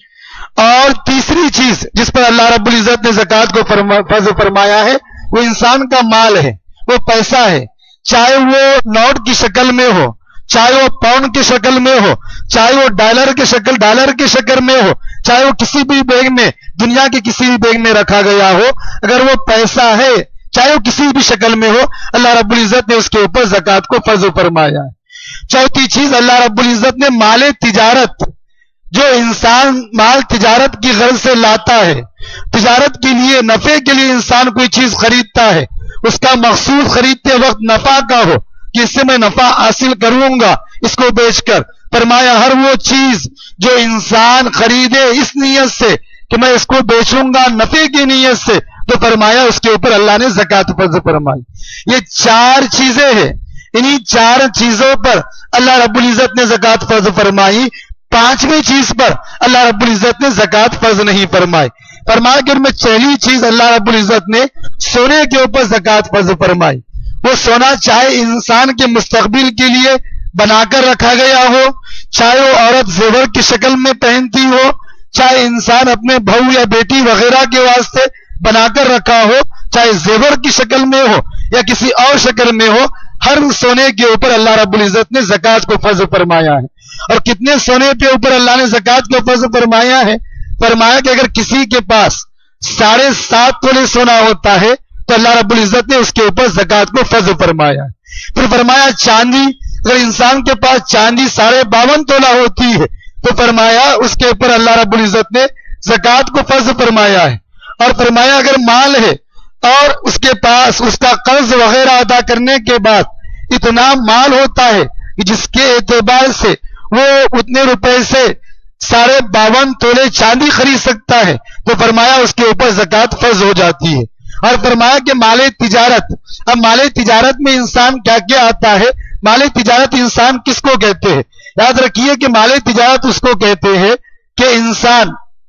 اور تیسری چیز جس پر اللہ رب العزت نے زکوٰۃ کو فرض فرمایا ہے وہ انسان کا مال ہے، وہ پیسہ ہے. چاہے وہ نوٹ کی شکل میں ہو، چاہے وہ پاؤنڈ کی شکل میں ہو، چاہے وہ ڈالر کی شکل ڈالر کی شکل میں ہو، چاہے وہ کسی بھی بیگ میں دنیا کے کسی بھی بیگ میں رکھا گیا ہو، اگر وہ پیسہ ہے چاہے وہ کسی بھی شکل میں ہو، اللہ رب العزت نے اس کے اوپر زکوٰۃ کو فرض فرمایا ہے. چوتھی چیز اللہ رب العزت نے مال تجارت، جو انسان مال تجارت کی غرض سے لاتا ہے، تجارت کے لیے نفع کے لیے انسان کوئی چیز خریدتا ہے، اس کا مقصود خریدتے وقت نفع کا ہو کہ اس سے میں نفع حاصل کروں گا اس کو بیچ کر. فرمایا ہر وہ چیز جو انسان خریدے اس نیت سے کہ میں اس کو بیچوں گا نفع کی نیت سے، تو فرمایا اس کے اوپر اللہ نے زکوٰۃ فرض فرمائی. یہ چار چیزیں ہیں، انہی چار چیزوں پر اللہ رب العزت نے زکوٰۃ فرض فرمائی. پانچویں چیز پر اللہ رب العزت نے زکوٰۃ فرض نہیں فرمائی. فرمایا کہ ان میں پہلی چیز اللہ رب العزت نے سونے کے اوپر زکوٰۃ فرض فرمائی. وہ سونا چاہے انسان کے مستقبل کے لیے بنا کر رکھا گیا ہو، چاہے وہ عورت زیور کی شکل میں پہنتی ہو، چاہے انسان اپنے بہو یا بیٹی وغیرہ کے واسطے بنا کر رکھا ہو، چاہے زیور کی شکل میں ہو یا کسی اور شکل میں ہو، ہر سونے کے اوپر اللہ رب العزت نے زکوٰۃ کو فرض فرمایا ہے. اور کتنے سونے کے اوپر اللہ نے زکوٰۃ کو فرض فرمایا ہے؟ فرمایا کہ اگر کسی کے پاس ساڑھے سات تولے سونا ہوتا ہے تو اللہ رب العزت نے اس کے اوپر زکوٰۃ کو فرض فرمایا ہے. پھر فرمایا چاندی، اگر انسان کے پاس چاندی ساڑھے باون تولہ ہوتی ہے تو فرمایا اس کے اوپر اللہ رب العزت نے زکوٰۃ کو فرض فرمایا ہے. اور فرمایا اگر مال ہے اور اس کے پاس اس کا قرض وغیرہ ادا کرنے کے بعد اتنا مال ہوتا ہے کہ جس کے اعتبار سے وہ اتنے روپے سے ساڑھے باون تولے چاندی خرید سکتا ہے تو فرمایا اس کے اوپر زکوٰۃ فرض ہو جاتی ہے. اور فرمایا کہ مال تجارت، اب مال تجارت میں انسان کیا کیا آتا ہے؟ مال تجارت انسان کس کو کہتے ہیں؟ یاد رکھیے کہ مال تجارت اس کو کہتے ہیں کہ انسان،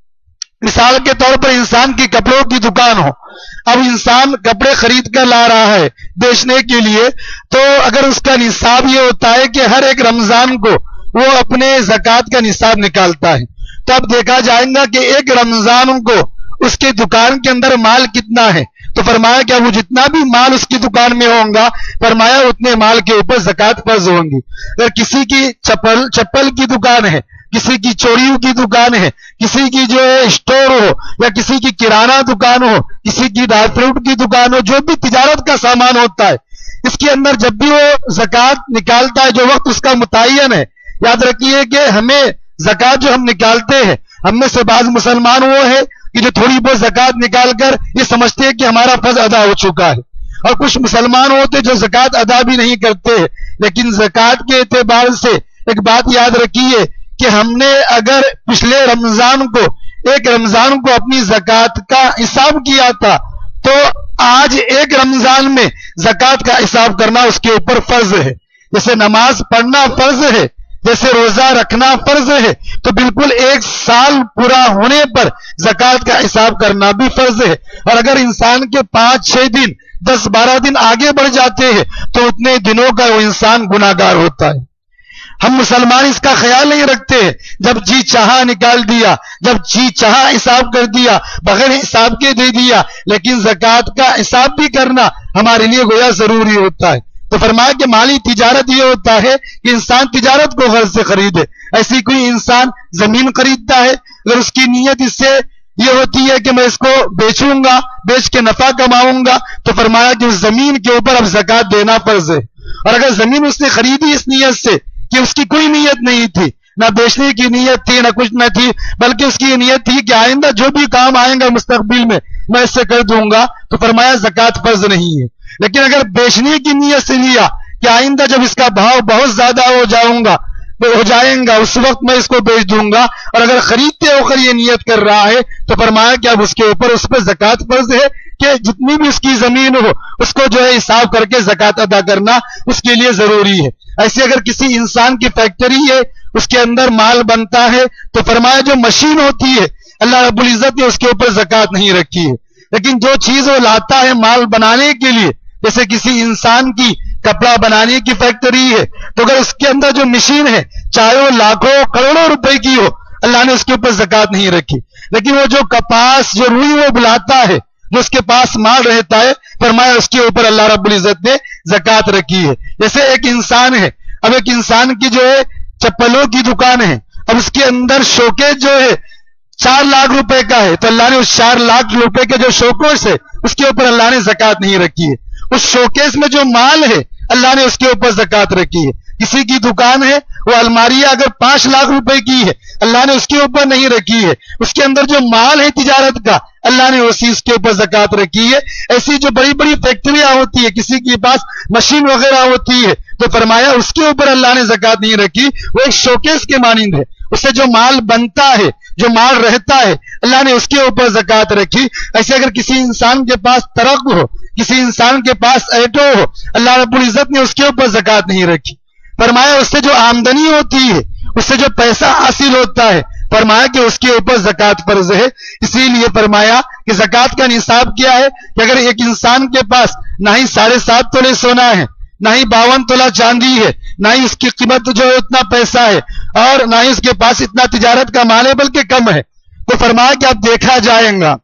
مثال کے طور پر انسان کی کپڑوں کی دکان ہو، اب انسان کپڑے خرید کر لا رہا ہے بیچنے کے لیے، تو اگر اس کا نصاب یہ ہوتا ہے کہ ہر ایک رمضان کو وہ اپنے زکوٰۃ کا نصاب نکالتا ہے، تو اب دیکھا جائے گا کہ ایک رمضان کو اس کے دکان کے اندر مال کتنا ہے. تو فرمایا کہ وہ جتنا بھی مال اس کی دکان میں ہوگا فرمایا اتنے مال کے اوپر زکوٰۃ فرض ہوں گی. اگر کسی کی چپل چپل کی دکان ہے، کسی کی چوڑیوں کی دکان ہے، کسی کی جو ہے اسٹور ہو یا کسی کی کرانہ دکان ہو، کسی کی ڈرائی فروٹ کی دکان ہو، جو بھی تجارت کا سامان ہوتا ہے اس کے اندر جب بھی وہ زکوٰۃ نکالتا ہے جو وقت اس کا متعین ہے، یاد رکھیے کہ ہمیں زکوٰۃ جو ہم نکالتے ہیں، ہم میں سے بعض مسلمان وہ ہے کہ جو تھوڑی بہت زکوٰۃ نکال کر یہ سمجھتے ہیں کہ ہمارا فرض ادا ہو چکا ہے، اور کچھ مسلمان ہوتے جو زکوٰۃ ادا بھی نہیں کرتے ہیں. لیکن زکوٰۃ کے اعتبار سے ایک بات یاد رکھیے کہ ہم نے اگر پچھلے رمضان کو ایک رمضان کو اپنی زکوٰۃ کا حساب کیا تھا تو آج ایک رمضان میں زکوٰۃ کا حساب کرنا اس کے اوپر فرض ہے. جیسے نماز پڑھنا فرض ہے، جیسے روزہ رکھنا فرض ہے، تو بالکل ایک سال پورا ہونے پر زکوٰۃ کا حساب کرنا بھی فرض ہے. اور اگر انسان کے پانچ چھ دن دس بارہ دن آگے بڑھ جاتے ہیں تو اتنے دنوں کا وہ انسان گناہ گار ہوتا ہے. ہم مسلمان اس کا خیال نہیں رکھتے، جب جی چاہا نکال دیا، جب جی چاہا حساب کر دیا، بغیر حساب کے دے دیا. لیکن زکوٰۃ کا حساب بھی کرنا ہمارے لیے گویا ضروری ہوتا ہے. تو فرمایا کہ مالی تجارت یہ ہوتا ہے کہ انسان تجارت کو غرض سے خریدے. ایسی کوئی انسان زمین خریدتا ہے، اگر اس کی نیت اس سے یہ ہوتی ہے کہ میں اس کو بیچوں گا، بیچ کے نفع کماؤں گا، تو فرمایا کہ اس زمین کے اوپر اب زکوٰۃ دینا فرض ہے. اور اگر زمین اس نے خریدی اس نیت سے کہ اس کی کوئی نیت نہیں تھی، نہ بیچنے کی نیت تھی نہ کچھ نہ تھی، بلکہ اس کی نیت تھی کہ آئندہ جو بھی کام آئیں گا مستقبل میں میں اس سے کر دوں گا، تو فرمایا زکات فرض نہیں ہے. لیکن اگر بیچنے کی نیت سے لیا کہ آئندہ جب اس کا بھاؤ بہت زیادہ ہو جاؤں گا ہو جائیں گا اس وقت میں اس کو بیچ دوں گا، اور اگر خریدتے ہو کر یہ نیت کر رہا ہے تو فرمایا کہ اب اس کے اوپر اس پہ زکات فرض ہے کہ جتنی بھی اس کی زمین ہو اس کو جو ہے حساب کر کے زکات ادا کرنا اس کے لیے ضروری ہے. ایسے اگر کسی انسان کی فیکٹری ہے اس کے اندر مال بنتا ہے تو فرمایا جو مشین ہوتی ہے اللہ رب العزت نے اس کے اوپر زکات نہیں رکھی ہے. لیکن جو چیز وہ لاتا ہے مال بنانے کے لیے، جیسے کسی انسان کی کپڑا بنانے کی فیکٹری ہے، تو اگر اس کے اندر جو مشین ہے چاہے وہ لاکھوں کروڑوں روپے کی ہو اللہ نے اس کے اوپر زکات نہیں رکھی. لیکن وہ جو کپاس جو روئی وہ بلاتا ہے جو اس کے پاس مال رہتا ہے فرمایا اس کے اوپر اللہ رب العزت نے زکات رکھی ہے. جیسے ایک انسان ہے، اب ایک انسان کی جو ہے چپلوں کی دکان ہے، اب اس کے اندر شوکیس جو ہے چار لاکھ روپے کا ہے تو اللہ نے اس چار لاکھ روپے کے جو شوکیس ہے اس کے اوپر اللہ نے زکات نہیں رکھی ہے. اس شوکیس میں جو مال ہے اللہ نے اس کے اوپر زکات رکھی ہے. کسی کی دکان ہے وہ الماریاں اگر پانچ لاکھ روپے کی ہے اللہ نے اس کے اوپر نہیں رکھی ہے. اس کے اندر جو مال ہے تجارت کا اللہ نے اسی اس کے اوپر زکات رکھی ہے. ایسی جو بڑی بڑی فیکٹریاں ہوتی ہے کسی کے پاس مشین وغیرہ ہوتی ہے تو فرمایا اس کے اوپر اللہ نے زکات نہیں رکھی، وہ ایک شوکیس کے مانند ہے. اس سے جو مال بنتا ہے جو مال رہتا ہے اللہ نے اس کے اوپر زکات رکھی. ایسے اگر کسی انسان کے پاس ترق ہو کسی انسان کے پاس ایٹو ہو اللہ رب العزت نے اس کے اوپر زکات نہیں رکھی. فرمایا اس سے جو آمدنی ہوتی ہے اس سے جو پیسہ حاصل ہوتا ہے فرمایا کہ اس کے اوپر زکات فرض ہے. اسی لیے فرمایا کہ زکات کا نصاب کیا ہے کہ اگر ایک انسان کے پاس نہ ہی ساڑھے سات تولے سونا ہے نہ ہی باون تولہ چاندی ہے نہ ہی اس کی قیمت جو ہے اتنا پیسہ ہے اور نہ ہی اس کے پاس اتنا تجارت کا مال ہے بلکہ کم ہے، تو فرمایا کہ اب دیکھا جائے گا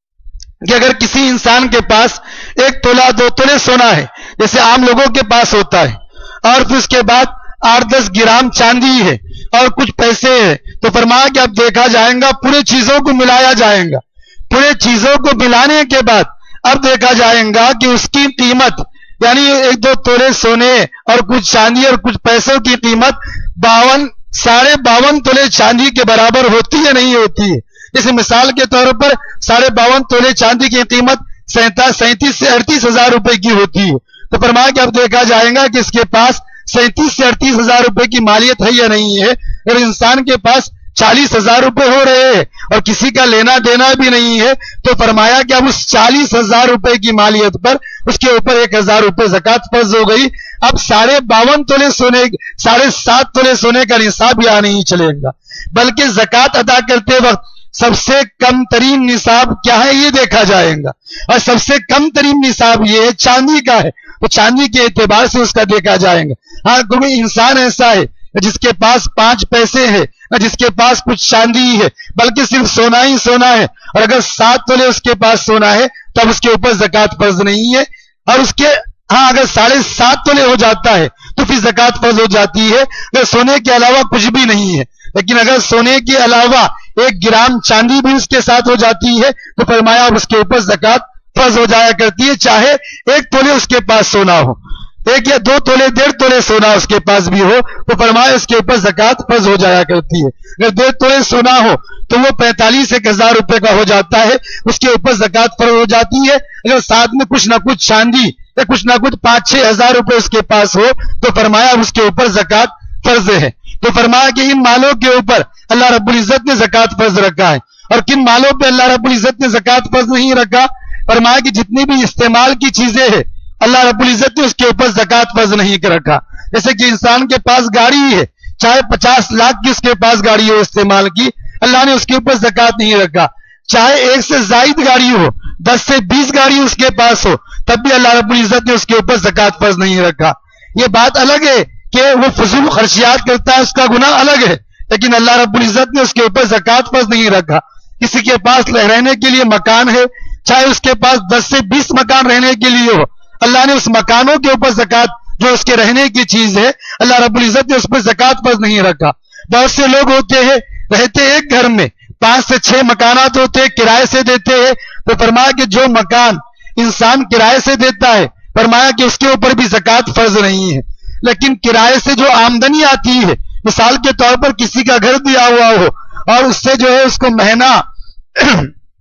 کہ اگر کسی انسان کے پاس ایک تولہ دو تولے سونا ہے جیسے عام لوگوں کے پاس ہوتا ہے اور پھر اس کے بعد آٹھ دس گرام چاندی ہے اور کچھ پیسے ہیں تو فرمایا کہ اب دیکھا جائے گا پورے چیزوں کو ملایا جائے گا. پورے چیزوں کو ملانے کے بعد اب دیکھا جائے گا کہ اس کی قیمت یعنی ایک دو تولے سونے اور کچھ چاندی اور کچھ پیسوں کی قیمت باون ساڑھے باون تولے چاندی کے برابر ہوتی ہے نہیں ہوتی ہے. جیسے مثال کے طور پر ساڑھے باون تولے چاندی کی قیمت سینتیس سے اڑتیس ہزار روپے کی ہوتی ہے تو فرمایا کہ اب دیکھا جائے گا کہ اس کے پاس سینتیس سے اڑتیس ہزار روپے کی مالیت ہے یا نہیں ہے. اگر انسان کے پاس چالیس ہزار روپے ہو رہے ہیں اور کسی کا لینا دینا بھی نہیں ہے تو فرمایا کہ اب اس چالیس ہزار روپے کی مالیت پر اس کے اوپر ایک ہزار روپے زکات فرض ہو گئی. اب ساڑھے باون تولے سونے ساڑھے سات تولے سونے کا نصاب یہاں نہیں چلے گا بلکہ زکات ادا کرتے وقت سب سے کم ترین نصاب کیا ہے یہ دیکھا جائے گا اور سب سے کم ترین نصاب یہ ہے چاندی کا ہے تو چاندی کے اعتبار سے اس کا دیکھا جائے گا. ہاں کوئی انسان ایسا ہے جس کے پاس پانچ پیسے ہیں نہ جس کے پاس کچھ چاندی ہے بلکہ صرف سونا ہی سونا ہے اور اگر سات تولے اس کے پاس سونا ہے تب اس کے اوپر زکات فرض نہیں ہے. اور اس کے ہاں اگر ساڑھے سات تولے ہو جاتا ہے تو پھر زکات فرض ہو جاتی ہے اگر سونے کے علاوہ کچھ بھی نہیں ہے. لیکن اگر سونے کے علاوہ ایک گرام چاندی بھی اس کے ساتھ ہو جاتی ہے تو فرمایا اب اس کے اوپر زکات فرض ہو جایا کرتی ہے چاہے ایک تولے اس کے پاس سونا ہو، ایک یا دو تولے ڈیڑھ تولے سونا اس کے پاس بھی ہو تو فرمایا اس کے اوپر زکات فرض ہو جایا کرتی ہے. اگر ڈیڑھ تولے سونا ہو تو وہ پینتالیس ایک ہزار روپے کا ہو جاتا ہے اس کے اوپر زکات فرض ہو جاتی ہے. اگر ساتھ میں کچھ نہ کچھ چاندی یا کچھ نہ کچھ پانچ چھ ہزار روپے اس کے پاس ہو تو فرمایا اس کے اوپر زکات فرض ہے. تو فرمایا کہ ان مالوں کے اوپر اللہ رب العزت نے زکات فرض رکھا ہے اور کن مالوں پہ اللہ رب العزت نے زکات فرض نہیں رکھا. فرمایا کہ جتنی بھی استعمال کی چیزیں ہیں اللہ رب العزت نے اس کے اوپر زکات فرض نہیں کر رکھا. جیسے کہ انسان کے پاس گاڑی ہے چاہے پچاس لاکھ کی اس کے پاس گاڑی ہو استعمال کی اللہ نے اس کے اوپر زکات نہیں رکھا. چاہے ایک سے زائد گاڑی ہو دس سے بیس گاڑی اس کے پاس ہو تب بھی اللہ رب العزت نے اس کے اوپر زکات فرض نہیں رکھا. یہ بات الگ ہے کہ وہ فضول خرچیات کرتا ہے اس کا گناہ الگ ہے لیکن اللہ رب العزت نے اس کے اوپر زکات فرض نہیں رکھا. کسی کے پاس رہنے کے لیے مکان ہے چاہے اس کے پاس دس سے بیس مکان رہنے کے لیے ہو اللہ نے اس مکانوں کے اوپر زکات جو اس کے رہنے کی چیز ہے اللہ رب العزت نے اس پر زکات فرض نہیں رکھا. بہت سے لوگ ہوتے ہیں رہتے ایک گھر میں پانچ سے چھ مکانات ہوتے ہیں کرائے سے دیتے ہیں تو فرمایا کہ جو مکان انسان کرائے سے دیتا ہے فرمایا کہ اس کے اوپر بھی زکات فرض نہیں ہے. لیکن کرائے سے جو آمدنی آتی ہے مثال کے طور پر کسی کا گھر دیا ہوا ہو اور اس سے جو ہے اس کو مہینہ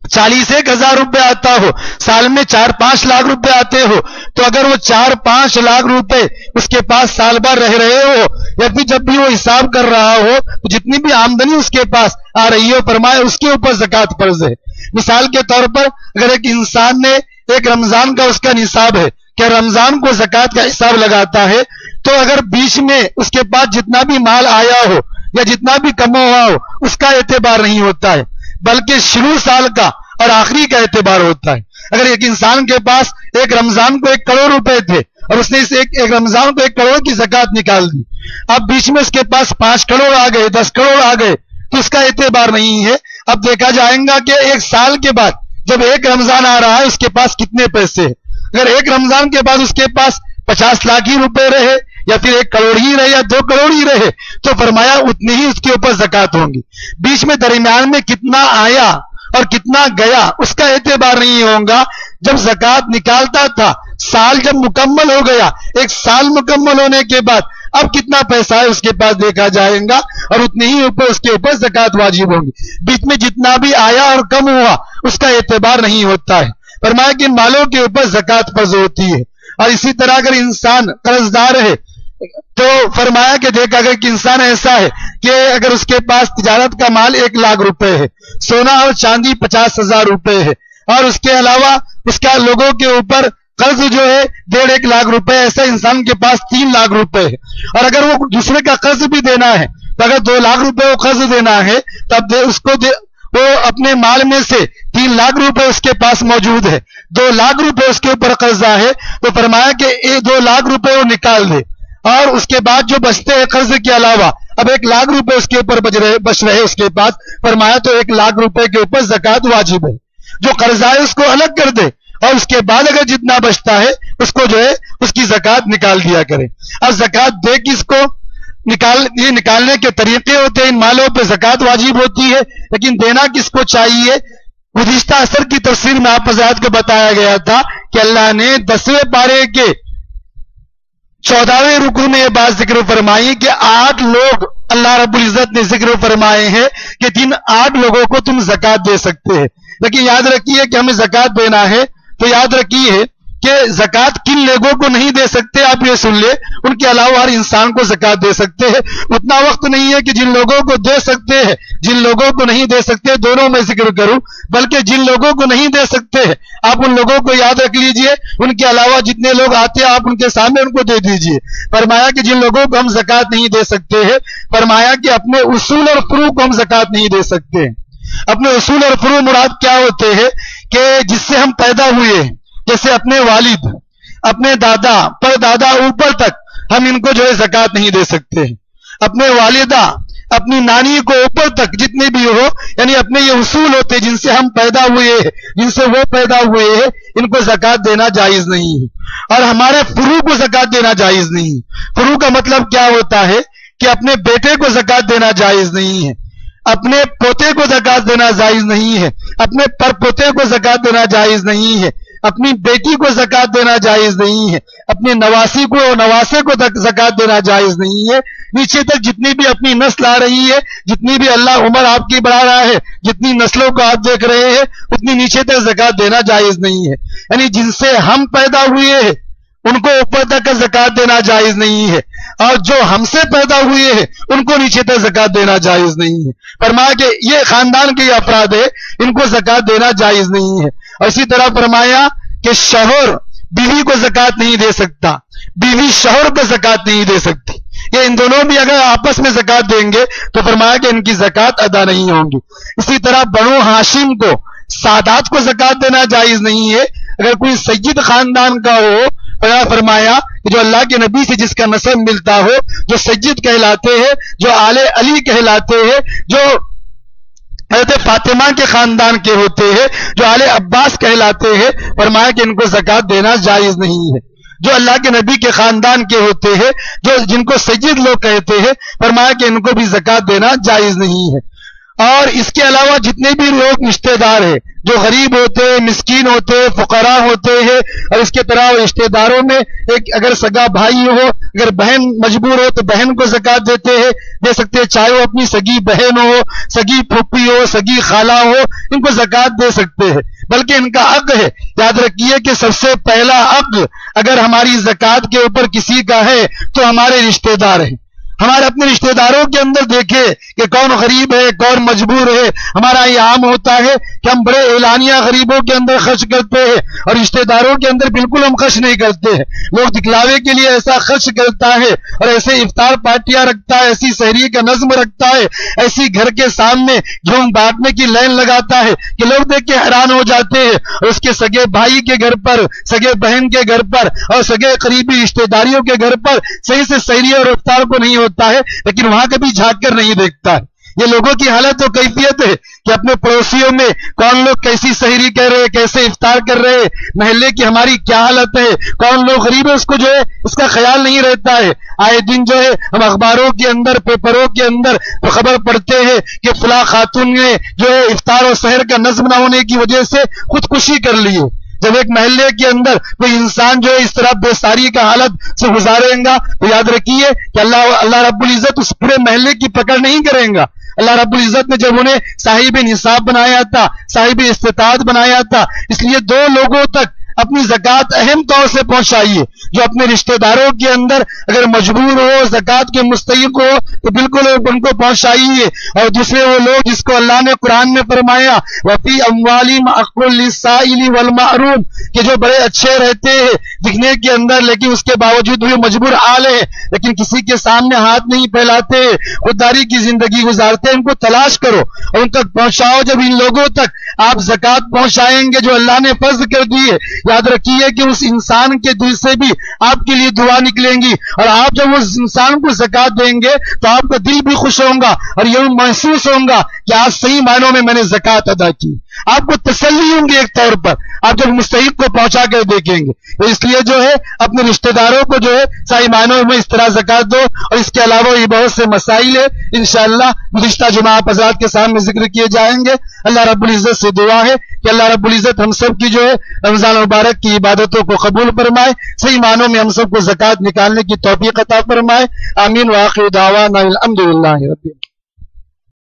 چالیس ایک ہزار روپے آتا ہو، سال میں چار پانچ لاکھ روپے آتے ہو، تو اگر وہ چار پانچ لاکھ روپے اس کے پاس سال بھر رہ رہے ہو، یا پھر جب بھی وہ حساب کر رہا ہو تو جتنی بھی آمدنی اس کے پاس آ رہی ہو، فرمایا اس کے اوپر زکات فرض ہے۔ مثال کے طور پر اگر ایک انسان نے ایک رمضان کا اس کا نصاب ہے کہ رمضان کو زکات کا حساب لگاتا ہے، تو اگر بیچ میں اس کے پاس جتنا بھی مال آیا ہو یا جتنا بھی کما ہوا ہو اس کا اعتبار نہیں ہوتا ہے، بلکہ شروع سال کا اور آخری کا اعتبار ہوتا ہے۔ اگر ایک انسان کے پاس ایک رمضان کو ایک کروڑ روپے تھے اور اس نے اس ایک, ایک رمضان کو ایک کروڑ کی زکات نکال دی، اب بیچ میں اس کے پاس پانچ کروڑ آ گئے، دس کروڑ آ گئے، تو اس کا اعتبار نہیں ہے۔ اب دیکھا جائے گا کہ ایک سال کے بعد جب ایک رمضان آ رہا ہے اس کے پاس کتنے پیسے ہیں۔ اگر ایک رمضان کے بعد اس کے پاس پچاس لاکھ ہی روپے رہے یا پھر ایک کروڑ ہی رہے یا دو کروڑ ہی رہے تو فرمایا اتنی ہی اس کے اوپر زکات ہوں گی۔ بیچ میں درمیان میں کتنا آیا اور کتنا گیا اس کا اعتبار نہیں ہوگا۔ جب زکات نکالتا تھا سال جب مکمل ہو گیا، ایک سال مکمل ہونے کے بعد اب کتنا پیسہ ہے اس کے پاس دیکھا جائے گا اور اتنی ہی اوپر اس کے اوپر زکات واجب ہوگی۔ بیچ میں جتنا بھی آیا اور کم ہوا اس کا اعتبار نہیں ہوتا ہے۔ فرمایا کہ مالوں کے اوپر زکات فرض ہوتی ہے۔ اور اسی طرح اگر انسان قرض دار ہے تو فرمایا کہ دیکھ اگر کہ انسان ایسا ہے کہ اگر اس کے پاس تجارت کا مال ایک لاکھ روپے ہے، سونا اور چاندی پچاس ہزار روپے ہے، اور اس کے علاوہ اس کا لوگوں کے اوپر قرض جو ہے ڈیڑھ ایک لاکھ روپے، ایسا انسان کے پاس تین لاکھ روپے ہے، اور اگر وہ دوسرے کا قرض بھی دینا ہے تو اگر دو لاکھ روپے وہ قرض دینا ہے تب اس کو دے وہ اپنے مال میں سے تین لاکھ روپے اس کے پاس موجود ہے، دو لاکھ روپے اس کے اوپر قرضہ ہے، تو فرمایا کہ یہ دو لاکھ روپے وہ نکال دے، اور اس کے بعد جو بچتے ہیں قرض کے علاوہ اب ایک لاکھ روپے اس کے اوپر بچ رہے بچ رہے اس کے پاس، فرمایا تو ایک لاکھ روپے کے اوپر زکات واجب ہے۔ جو قرضہ ہے اس کو الگ کر دے اور اس کے بعد اگر جتنا بچتا ہے اس کو جو ہے اس کی زکات نکال دیا کرے۔ اب زکات دے کس کو نکال یہ نکالنے کے طریقے ہوتے ہیں، ان مالوں پہ زکات واجب ہوتی ہے، لیکن دینا کس کو چاہیے؟ گزشتہ اثر کی تفسیر میں آپ حضرات کو بتایا گیا تھا کہ اللہ نے دسویں پارے کے چودہویں رکوع میں یہ بات ذکر فرمائی کہ آٹھ لوگ اللہ رب العزت نے ذکر فرمائے ہیں کہ جن آٹھ لوگوں کو تم زکات دے سکتے ہیں۔ لیکن یاد رکھیے کہ ہمیں زکات دینا ہے تو یاد رکھیے کہ زکات کن لوگوں کو نہیں دے سکتے، آپ یہ سن لیں، ان کے علاوہ ہر انسان کو زکات دے سکتے ہیں۔ اتنا وقت نہیں ہے کہ جن لوگوں کو دے سکتے ہیں جن لوگوں کو نہیں دے سکتے، دونوں میں ذکر کروں، بلکہ جن لوگوں کو نہیں دے سکتے ہیں آپ ان لوگوں کو یاد رکھ لیجئے، ان کے علاوہ جتنے لوگ آتے ہیں آپ ان کے سامنے ان کو دے دیجئے۔ فرمایا کہ جن لوگوں کو ہم زکات نہیں دے سکتے ہیں، فرمایا کہ اپنے اصول اور فروع کو ہم زکات نہیں دے سکتے۔ اپنے اصول اور فروع مراد کیا ہوتے ہیں کہ جس سے ہم پیدا ہوئے ہیں، جیسے اپنے والد، اپنے دادا، پر دادا اوپر تک ہم ان کو جو ہے زکات نہیں دے سکتے ہیں۔ اپنے والدہ، اپنی نانی کو اوپر تک جتنے بھی ہو، یعنی اپنے یہ اصول ہوتے ہیں جن سے ہم پیدا ہوئے ہیں، جن سے وہ پیدا ہوئے ہیں، ان کو زکات دینا جائز نہیں ہے۔ اور ہمارے فروع کو زکات دینا جائز نہیں ہے۔ فروع کا مطلب کیا ہوتا ہے کہ اپنے بیٹے کو زکات دینا جائز نہیں ہے، اپنے پوتے کو زکات دینا جائز نہیں ہے، اپنے پر پوتے کو زکات دینا جائز نہیں ہے، اپنی بیٹی کو زکات دینا جائز نہیں ہے، اپنے نواسی کو اور نواسے کو زکات دینا جائز نہیں ہے۔ نیچے تک جتنی بھی اپنی نسل آ رہی ہے، جتنی بھی اللہ عمر آپ کی بڑھا رہا ہے، جتنی نسلوں کو آپ دیکھ رہے ہیں، اتنی نیچے تک زکات دینا جائز نہیں ہے۔ یعنی جن سے ہم پیدا ہوئے ہیں ان کو اوپر تک زکات دینا جائز نہیں ہے، اور جو ہم سے پیدا ہوئے ہیں ان کو نیچے تک زکات دینا جائز نہیں ہے۔ فرمایا کہ یہ خاندان کے افراد ہیں، ان کو زکات دینا جائز نہیں ہے۔ اور اسی طرح فرمایا کہ شوہر بیوی کو زکات نہیں دے سکتا، بیوی شوہر کو زکات نہیں دے سکتی۔ یہ ان دونوں بھی اگر آپس میں زکات دیں گے تو فرمایا کہ ان کی زکات ادا نہیں ہوں گی۔ اسی طرح بنو ہاشم کو، سادات کو زکات دینا جائز نہیں ہے۔ اگر کوئی سید خاندان کا ہو، فرمایا کہ جو اللہ کے نبی سے جس کا نسب ملتا ہو، جو سید کہلاتے ہیں، جو آل علی کہلاتے ہیں، جو حضرت فاطمہ کے خاندان کے ہوتے ہیں، جو آل عباس کہلاتے ہیں، فرمایا کہ ان کو زکات دینا جائز نہیں ہے۔ جو اللہ کے نبی کے خاندان کے ہوتے ہیں، جو جن کو سید لوگ کہتے ہیں، فرمایا کہ ان کو بھی زکات دینا جائز نہیں ہے۔ اور اس کے علاوہ جتنے بھی لوگ رشتے دار ہیں جو غریب ہوتے ہیں، مسکین ہوتے ہیں، فقراء ہوتے ہیں، اور اس کے طرح رشتے داروں میں ایک اگر سگا بھائی ہو، اگر بہن مجبور ہو تو بہن کو زکوٰۃ دیتے ہیں دے سکتے ہیں، چاہے وہ اپنی سگی بہن ہو، سگی پھوپھی ہو، سگی خالہ ہو، ان کو زکوٰۃ دے سکتے ہیں، بلکہ ان کا حق ہے۔ یاد رکھیے کہ سب سے پہلا حق اگر ہماری زکوٰۃ کے اوپر کسی کا ہے تو ہمارے رشتے دار ہیں۔ ہمارے اپنے رشتے داروں کے اندر دیکھے کہ کون غریب ہے، کون مجبور ہے۔ ہمارا یہ عام ہوتا ہے کہ ہم بڑے اعلانیہ غریبوں کے اندر خرچ کرتے ہیں اور رشتے داروں کے اندر بالکل ہم خرچ نہیں کرتے ہیں۔ لوگ دکھلاوے کے لیے ایسا خرچ کرتا ہے اور ایسے افطار پارٹیاں رکھتا ہے، ایسی سحری کا نظم رکھتا ہے، ایسی گھر کے سامنے گیہوں بانٹنے کی لائن لگاتا ہے کہ لوگ دیکھ کے حیران ہو جاتے ہیں، اور اس کے سگے بھائی کے گھر پر، سگے بہن کے گھر پر اور سگے قریبی رشتے داریوں کے گھر پر صحیح سے سحری اور افطار کو نہیں ہوتا ہے، لیکن وہاں کبھی جھانک کر نہیں دیکھتا ہے۔ یہ لوگوں کی حالت و کیفیت ہے کہ اپنے پڑوسیوں میں کون لوگ کیسی سحری کر رہے، کیسے افطار کر رہے، محلے کی ہماری کیا حالت ہے، کون لوگ غریب ہے، اس کو جو ہے اس کا خیال نہیں رہتا ہے۔ آئے دن جو ہے ہم اخباروں کے اندر، پیپروں کے اندر خبر پڑھتے ہیں کہ فلاں خاتون نے جو ہے افطار و سحر کا نظم نہ ہونے کی وجہ سے خودکشی کر لی ہے۔ جب ایک محلے کے اندر کوئی انسان جو ہے اس طرح بے ساری کا حالت سے گزاریں گا تو یاد رکھیے کہ اللہ اللہ رب العزت اس پورے محلے کی پکڑ نہیں کریں گا۔ اللہ رب العزت نے جب انہیں صاحب نصاب بنایا تھا، صاحب استطاعت بنایا تھا، اس لیے دو لوگوں تک اپنی زکوٰۃ اہم طور سے پہنچائیے۔ جو اپنے رشتے داروں کے اندر اگر مجبور ہو، زکوٰۃ کے مستحق ہو تو بالکل ان کو پہنچائیے، اور دوسرے وہ لوگ جس کو اللہ نے قرآن میں فرمایا وَفِي أَمْوَالِهِمْ حَقٌّ لِلسَّائِلِ وَالْمَحْرُومِ کہ جو بڑے اچھے رہتے ہیں دکھنے کے اندر، لیکن اس کے باوجود بھی مجبور حال ہے، لیکن کسی کے سامنے ہاتھ نہیں پھیلاتے، خودداری کی زندگی گزارتے، ان کو تلاش کرو اور ان تک پہنچاؤ۔ جب ان لوگوں تک آپ زکوٰۃ پہنچائیں گے جو اللہ نے فرض کر دی ہے، یاد رکھیے کہ اس انسان کے دل سے بھی آپ کے لیے دعا نکلیں گی، اور آپ جب اس انسان کو زکوٰۃ دیں گے تو آپ کا دل بھی خوش ہوگا اور یہ محسوس ہوگا کہ آج صحیح معنوں میں میں نے زکوٰۃ ادا کی۔ آپ کو تسلی ہوں گی ایک طور پر آپ جب مستحق کو پہنچا کر دیکھیں گے۔ تو اس لیے جو ہے اپنے رشتہ داروں کو جو ہے صحیح معنوں میں اس طرح زکوٰۃ دو، اور اس کے علاوہ یہ بہت سے مسائل ہیں انشاءاللہ گزشتہ جمعہ حضرات کے سامنے ذکر کیے جائیں گے۔ اللہ رب العزت سے دعا ہے کہ اللہ رب العزت ہم سب کی جو ہے رمضان مبارک کی عبادتوں کو قبول فرمائے، صحیح معنوں میں ہم سب کو زکوٰۃ نکالنے کی توفیق عطا فرمائے۔ آمین وآخر دعوانا الحمدللہ رب العالمین۔